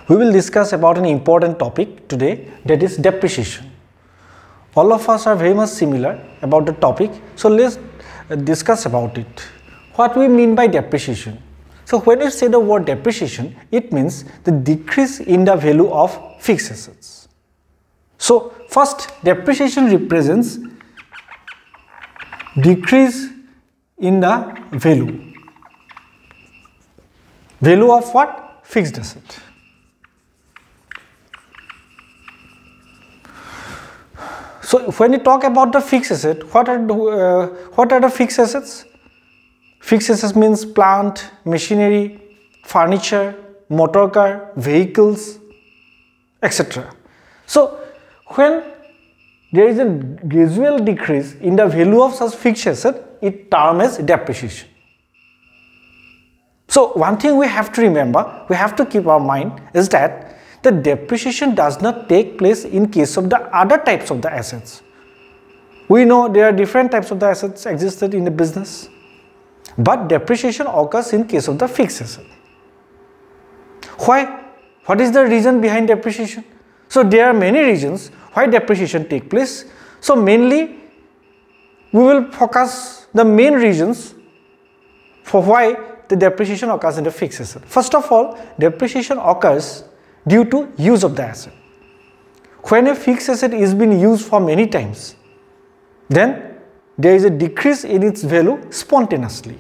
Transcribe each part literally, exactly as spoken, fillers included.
We will discuss about an important topic today, that is depreciation. All of us are very much similar about the topic, so let's discuss about it. What we mean by depreciation? So when we say the word depreciation, it means the decrease in the value of fixed assets. So first, depreciation represents decrease in the value. Value of what? Fixed asset. So when you talk about the fixed asset, what are the, uh, what are the fixed assets? Fixed assets means plant, machinery, furniture, motor car, vehicles, et cetera. So when there is a gradual decrease in the value of such fixed asset, it termed as depreciation. So one thing we have to remember, we have to keep our mind is that the depreciation does not take place in case of the other types of the assets. We know there are different types of the assets existed in the business, but depreciation occurs in case of the fixed asset. Why? What is the reason behind depreciation? So there are many reasons why depreciation takes place. So mainly we will focus the main reasons for why the depreciation occurs in the fixed asset. First of all, depreciation occurs due to use of the asset. When a fixed asset is being used for many times, then there is a decrease in its value spontaneously.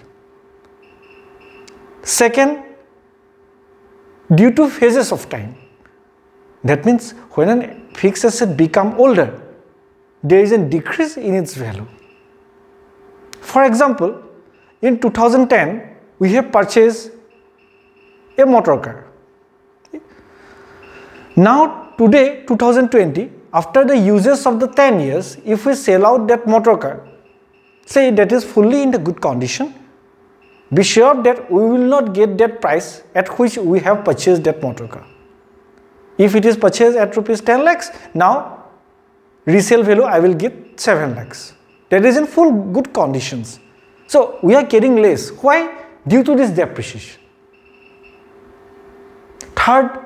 Second, due to phases of time. That means when a fixed asset becomes older, there is a decrease in its value. For example, in two thousand ten, we have purchased a motor car. Now today, two thousand twenty, after the uses of the ten years, if we sell out that motor car, say that is fully in the good condition, be sure that we will not get that price at which we have purchased that motor car. If it is purchased at rupees ten lakhs, now resale value I will get seven lakhs. That is in full good conditions. So we are getting less. Why? Due to this depreciation. Third,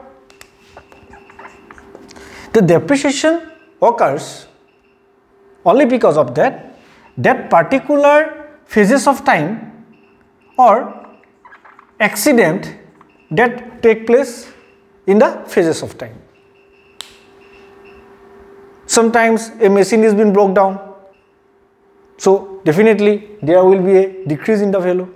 the depreciation occurs only because of that, that particular phases of time or accident that take place in the phases of time. Sometimes a machine is being broke down, so definitely there will be a decrease in the value.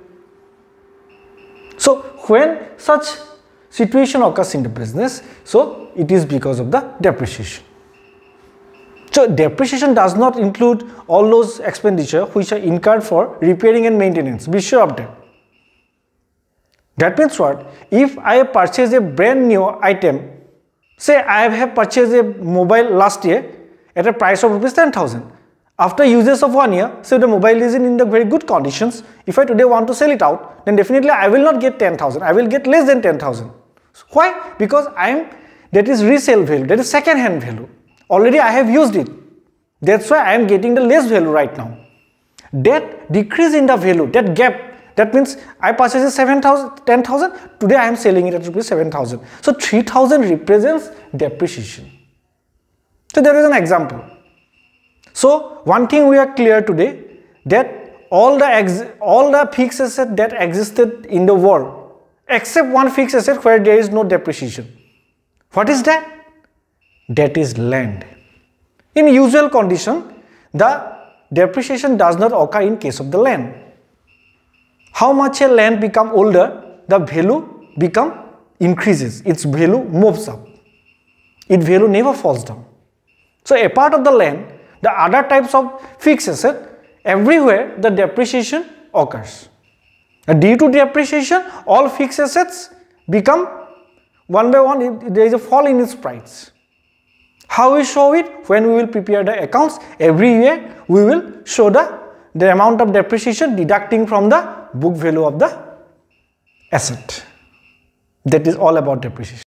So when such situation occurs in the business, so it is because of the depreciation. So depreciation does not include all those expenditure which are incurred for repairing and maintenance. Be sure of that. That means what? If I purchase a brand new item, say I have purchased a mobile last year at a price of rupees ten thousand. After uses of one year, say the mobile is in, in the very good conditions. If I today want to sell it out, then definitely I will not get ten thousand. I will get less than ten thousand. Why? Because I am, that is resale value, that is second hand value. Already I have used it. That's why I am getting the less value right now. That decrease in the value, that gap, that means I purchased seven thousand, ten thousand, today I am selling it at rupees seven thousand. So three thousand represents depreciation. So there is an example. So one thing we are clear today, that all the ex all the fixed assets that existed in the world, except one fixed asset where there is no depreciation. What is that? That is land. In usual condition, the depreciation does not occur in case of the land. How much a land become older, the value become increases, its value moves up. Its value never falls down. So a part of the land, the other types of fixed asset, everywhere the depreciation occurs. And due to depreciation, all fixed assets become one by one, there is a fall in its price. How we show it? When we will prepare the accounts, every year we will show the, the amount of depreciation deducting from the book value of the asset. That is all about depreciation.